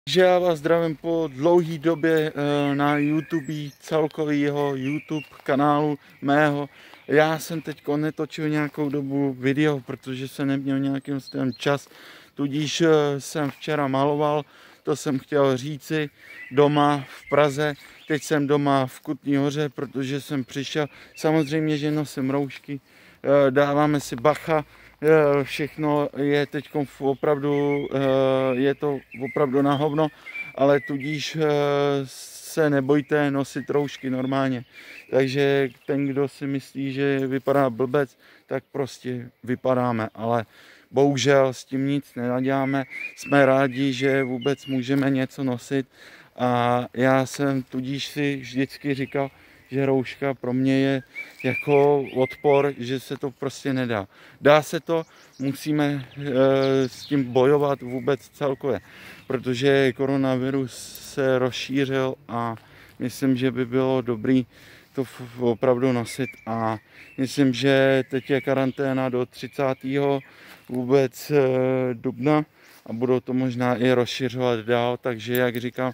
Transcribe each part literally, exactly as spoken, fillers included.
Že já vás zdravím po dlouhé době na YouTube, celkového YouTube kanálu mého. Já jsem teď netočil nějakou dobu video, protože jsem neměl nějakým stylem čas, tudíž jsem včera maloval, to jsem chtěl říci, doma v Praze. Teď jsem doma v Kutní Hoře, protože jsem přišel, samozřejmě, že nosím roušky, dáváme si bacha. Všechno je teď opravdu, je to opravdu na hovno, ale tudíž se nebojte nosit roušky normálně. Takže ten, kdo si myslí, že vypadá blbec, tak prostě vypadáme, ale bohužel s tím nic nenaděláme. Jsme rádi, že vůbec můžeme něco nosit a já jsem tudíž si vždycky říkal, že rouška pro mě je jako odpor, že se to prostě nedá. Dá se to, musíme e, s tím bojovat vůbec celkově, protože koronavirus se rozšířil a myslím, že by bylo dobrý to opravdu nosit a myslím, že teď je karanténa do třicátého vůbec e, dubna a budou to možná i rozšiřovat dál, takže jak říkám,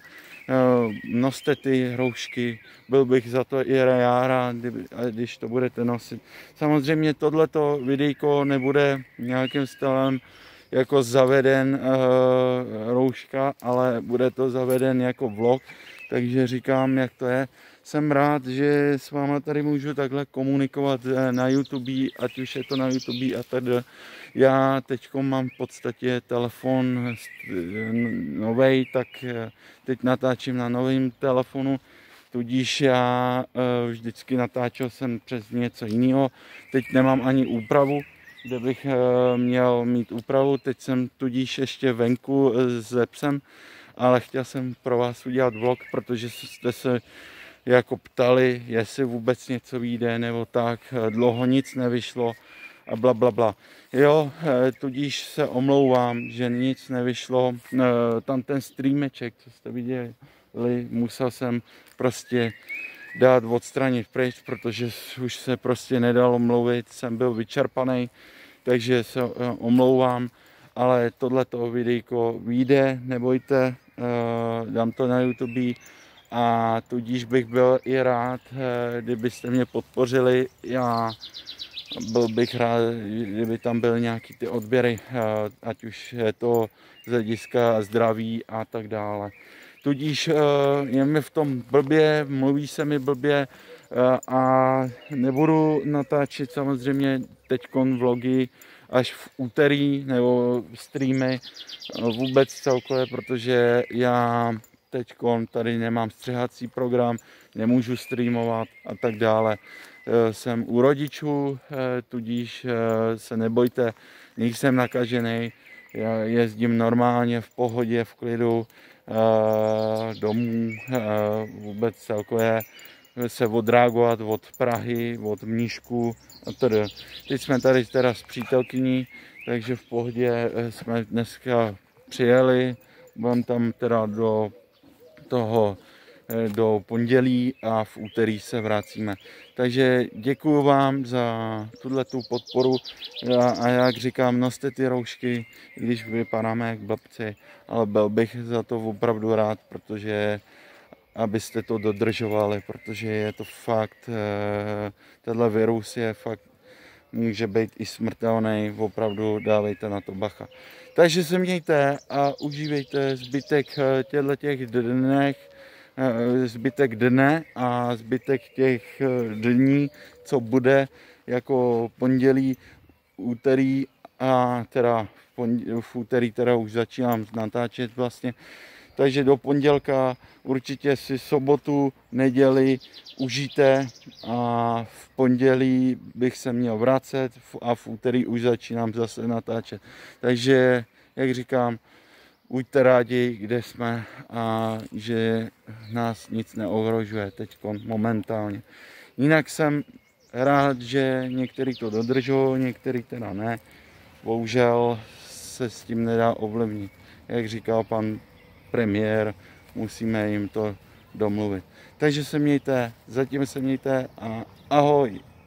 noste ty roušky, byl bych za to i rád, když to budete nosit. Samozřejmě tohleto videjko nebude nějakým stylem jako zaveden uh, rouška, ale bude to zaveden jako vlog, takže říkám, jak to je. Jsem rád, že s váma tady můžu takhle komunikovat na YouTube, ať už je to na YouTube a tedy. Já teď mám v podstatě telefon novej, tak teď natáčím na novém telefonu, tudíž já vždycky natáčel jsem přes něco jiného. Teď nemám ani úpravu, kde bych měl mít úpravu, teď jsem tudíž ještě venku s psem, ale chtěl jsem pro vás udělat vlog, protože jste se jako ptali, jestli vůbec něco vyjde nebo tak, dlouho nic nevyšlo a bla bla bla. Jo, tudíž se omlouvám, že nic nevyšlo. Tam ten streameček, co jste viděli, musel jsem prostě dát odstranit pryč, protože už se prostě nedalo mluvit, jsem byl vyčerpaný, takže se omlouvám, ale tohleto videjko vyjde, nebojte, dám to na YouTube a tudíž bych byl i rád, kdybyste mě podpořili. Já byl bych rád, kdyby tam byly nějaký ty odběry, ať už je to z hlediska zdraví a tak dále. Tudíž je mi v tom blbě, mluví se mi blbě a nebudu natáčet samozřejmě teďkon vlogy až v úterý nebo streamy vůbec celkově, protože já teďkon tady nemám střihací program, nemůžu streamovat a tak dále. Jsem u rodičů, tudíž se nebojte, nejsem nakažený, jezdím normálně v pohodě, v klidu domů, vůbec celkově se odreagovat od Prahy, od Mníšku a tedy. Teď jsme tady teda s přítelkyní, takže v pohodě jsme dneska přijeli, budeme tam teda do toho do pondělí a v úterý se vracíme. Takže děkuju vám za tuhletu podporu a jak říkám, noste ty roušky, i když vypadáme jak blbci, ale byl bych za to opravdu rád, protože abyste to dodržovali, protože je to fakt, tenhle virus je fakt, může být i smrtelný, opravdu dávejte na to bacha. Takže se mějte a užívejte zbytek těchto těch dnech, zbytek dne a zbytek těch dní, co bude jako pondělí, úterý a teda v, pondělí, v úterý teda už začínám natáčet vlastně. Takže do pondělka určitě si sobotu, neděli užijte a v pondělí bych se měl vracet a v úterý už začínám zase natáčet. Takže, jak říkám, buďte rádi, kde jsme a že nás nic neohrožuje teď momentálně. Jinak jsem rád, že některý to dodržují, některý teda ne. Bohužel se s tím nedá ovlivnit. Jak říkal pan premiér, musíme jim to domluvit. Takže se mějte, zatím se mějte a ahoj.